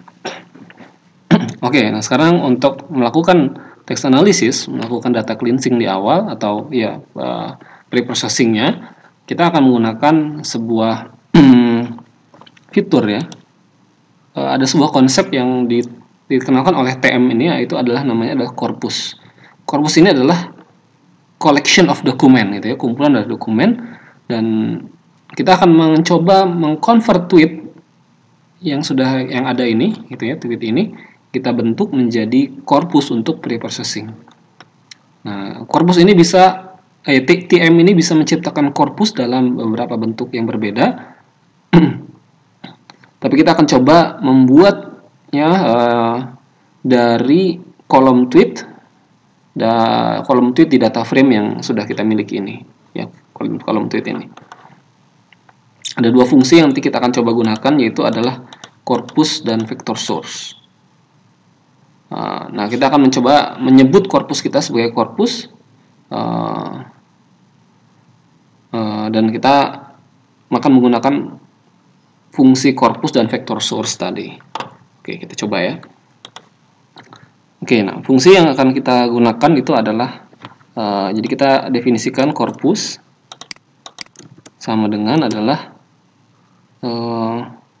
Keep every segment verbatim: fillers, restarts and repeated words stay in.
Oke, nah sekarang untuk melakukan text analysis, melakukan data cleansing di awal atau ya uh, pre-processingnya, kita akan menggunakan sebuah fitur ya. Uh, ada sebuah konsep yang di, dikenalkan oleh T M ini, yaitu adalah namanya adalah corpus. Corpus ini adalah collection of document gitu ya, kumpulan dari dokumen, dan kita akan mencoba mengconvert tweet yang sudah yang ada ini gitu ya, tweet ini kita bentuk menjadi korpus untuk pre-processing. Nah, korpus ini bisa eh, T M ini bisa menciptakan korpus dalam beberapa bentuk yang berbeda. Tapi kita akan coba membuatnya uh, dari kolom tweet, da, kolom tweet di data frame yang sudah kita miliki ini, ya, kolom, kolom tweet ini. Ada dua fungsi yang nanti kita akan coba gunakan, yaitu adalah corpus dan vector source. Nah, kita akan mencoba menyebut korpus kita sebagai korpus, uh, uh, dan kita akan menggunakan fungsi korpus dan vector source tadi. Oke, kita coba ya. Oke, nah fungsi yang akan kita gunakan itu adalah, uh, jadi kita definisikan korpus sama dengan adalah uh,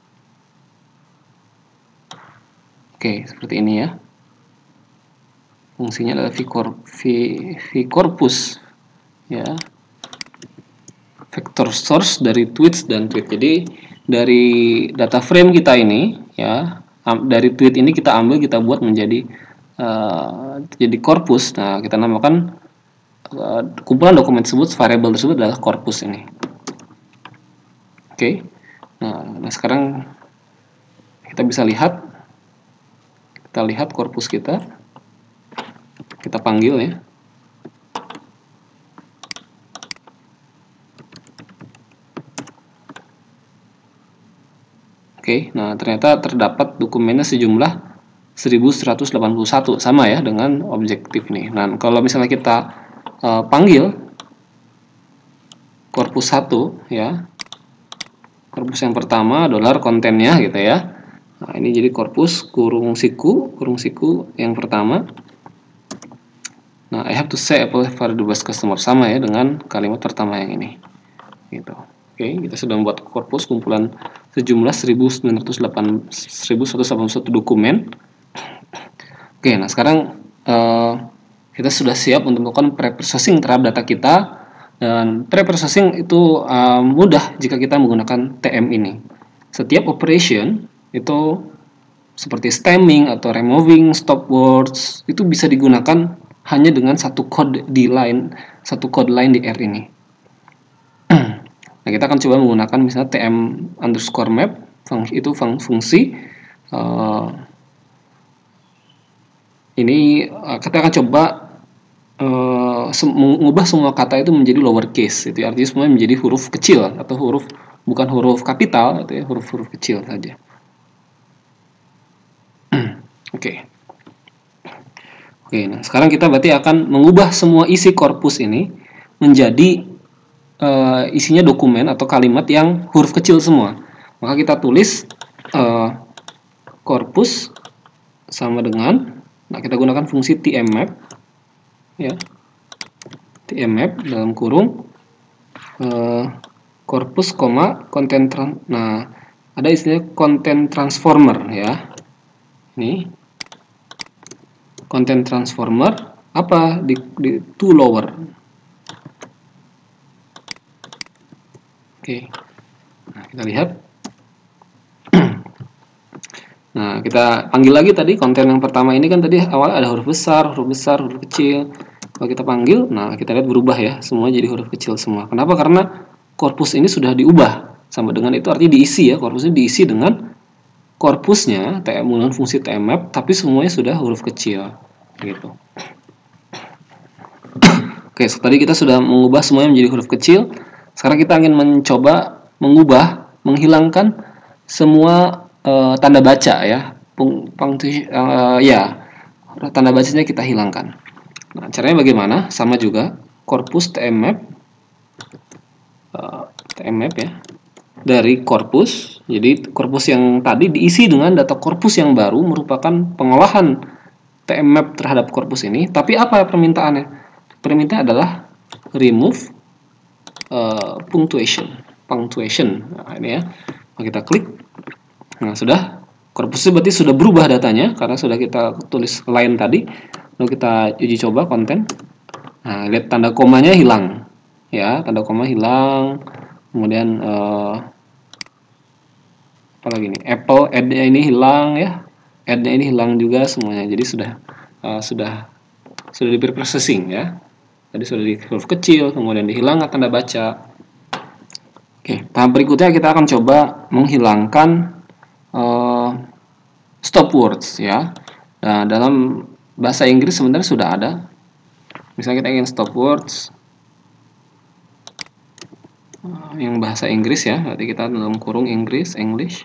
oke, seperti ini ya. Fungsinya adalah vcorpus ya, vector source dari tweets dan tweet. Jadi dari data frame kita ini ya, dari tweet ini kita ambil, kita buat menjadi uh, jadi korpus. Nah, kita namakan uh, kumpulan dokumen tersebut, variabel tersebut adalah korpus ini. Oke. Nah, nah sekarang kita bisa lihat, kita lihat korpus kita. Kita panggil ya. Oke, nah ternyata terdapat dokumennya sejumlah seribu seratus delapan puluh satu, sama ya dengan objektif nih. Nah, kalau misalnya kita uh, panggil korpus satu ya. Korpus yang pertama dolar kontennya gitu ya. Nah, ini jadi korpus kurung siku, kurung siku yang pertama. Nah, I have to say Apple for the best customer, sama ya dengan kalimat pertama yang ini. Gitu. Oke, kita sudah membuat korpus kumpulan sejumlah seribu seratus delapan puluh satu dokumen. Oke, nah sekarang uh, kita sudah siap untuk melakukan pre-processing terhadap data kita, dan pre-processing itu uh, mudah jika kita menggunakan T M ini. Setiap operation itu seperti stemming atau removing stop words itu bisa digunakan hanya dengan satu kode di line, satu code line di R ini. Nah, kita akan coba menggunakan misalnya tm underscore map, itu fungsi. Uh, ini uh, kita akan coba uh, mengubah semua kata itu menjadi lowercase, itu artinya semuanya menjadi huruf kecil atau huruf bukan huruf kapital, itu ya, huruf-huruf kecil saja. Oke. Okay. Oke, nah sekarang kita berarti akan mengubah semua isi korpus ini menjadi uh, isinya dokumen atau kalimat yang huruf kecil semua. Maka kita tulis uh, korpus sama dengan, nah kita gunakan fungsi tmmap ya, tmmap dalam kurung uh, korpus koma content trans, nah ada istilah content transformer ya, ini content transformer apa di, di to lower. Oke, nah kita lihat. Nah kita panggil lagi tadi konten yang pertama ini kan tadi awal ada huruf besar, huruf besar, huruf kecil. Kalau kita panggil, nah kita lihat berubah ya, semua jadi huruf kecil semua. Kenapa? Karena korpus ini sudah diubah sama dengan itu, artinya diisi ya, korpusnya diisi dengan korpusnya menggunakan fungsi tmmap, tapi semuanya sudah huruf kecil gitu. Oke, so, tadi kita sudah mengubah semuanya menjadi huruf kecil. Sekarang kita ingin mencoba mengubah, menghilangkan semua uh, tanda baca ya, pung, pungti, uh, ya tanda bacanya kita hilangkan. Nah, caranya bagaimana? Sama juga korpus tmmap, uh, tmmap ya. dari korpus. Jadi korpus yang tadi diisi dengan data korpus yang baru merupakan pengolahan T M map terhadap korpus ini. Tapi apa permintaannya? Permintaan adalah remove uh, punctuation. Punctuation. Nah, ini ya. Nah, kita klik. Nah, sudah. Korpusnya berarti sudah berubah datanya karena sudah kita tulis line tadi. Lalu kita uji coba konten. Nah, lihat tanda komanya hilang. Ya, tanda koma hilang. Kemudian uh, apa lagi nih? Apple add-nya ini hilang ya. Add-nya ini hilang juga semuanya. Jadi sudah uh, sudah sudah di pre-processing ya. Tadi sudah di huruf kecil, kemudian dihilangkan tanda baca. Oke, tahap berikutnya kita akan coba menghilangkan uh, stop words ya. Nah, dalam bahasa Inggris sebenarnya sudah ada. Misalnya kita ingin stop words uh, yang bahasa Inggris ya. Berarti kita dalam kurung Inggris, English.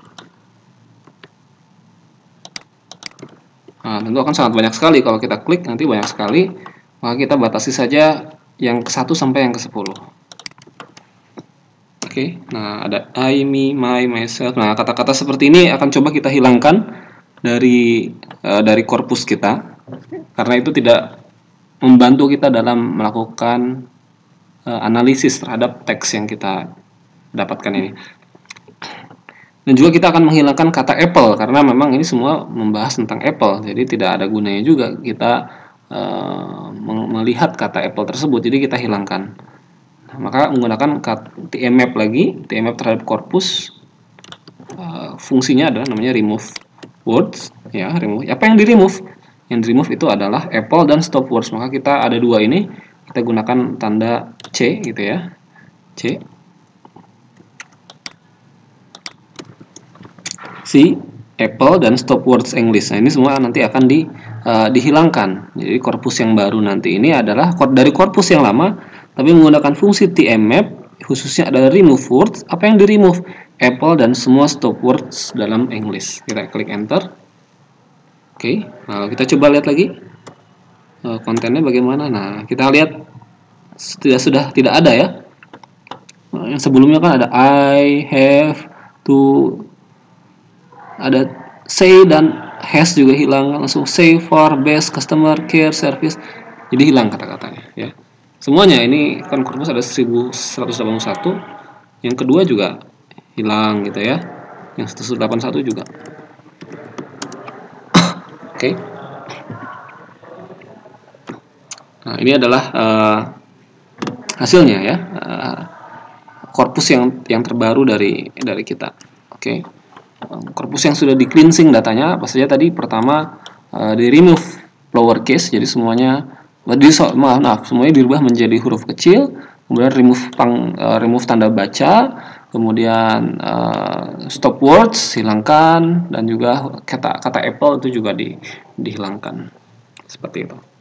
Nah, tentu akan sangat banyak sekali kalau kita klik nanti banyak sekali. Maka kita batasi saja yang ke satu sampai yang ke sepuluh. Oke, nah ada I, me, my, myself. Nah, kata-kata seperti ini akan coba kita hilangkan dari uh, dari korpus kita karena itu tidak membantu kita dalam melakukan uh, analisis terhadap teks yang kita dapatkan ini. Dan juga kita akan menghilangkan kata Apple karena memang ini semua membahas tentang Apple, jadi tidak ada gunanya juga kita uh, melihat kata Apple tersebut, jadi kita hilangkan. Nah, maka menggunakan T M map lagi, T M map terhadap korpus, uh, fungsinya adalah namanya remove words, ya remove. Apa yang di remove? Yang di remove itu adalah Apple dan stop words. Maka kita ada dua ini, kita gunakan tanda C gitu ya, C. Si Apple dan stop words English. Nah, ini semua nanti akan di, uh, dihilangkan. Jadi korpus yang baru nanti ini adalah dari korpus yang lama, tapi menggunakan fungsi T M map, khususnya adalah remove words. Apa yang di remove? Apple dan semua stop words dalam English. Kita klik enter. Oke, nah kita coba lihat lagi uh, kontennya bagaimana. Nah, kita lihat sudah sudah tidak ada ya. Nah, yang sebelumnya kan ada I have to, ada say dan has juga hilang, langsung say for best customer care service, jadi hilang kata-katanya ya semuanya. Ini kan korpus ada seribu seratus delapan puluh satu, yang kedua juga hilang gitu ya, yang seratus delapan puluh satu juga. Oke, okay. Nah ini adalah uh, hasilnya ya, uh, korpus yang yang terbaru dari dari kita. Oke. Okay. Korpus yang sudah di cleansing datanya apa saja tadi? Pertama uh, di remove lowercase, jadi semuanya di maaf, maaf semuanya dirubah menjadi huruf kecil. Kemudian remove pang, uh, remove tanda baca, kemudian uh, stop words hilangkan, dan juga kata kata Apple itu juga di, dihilangkan seperti itu.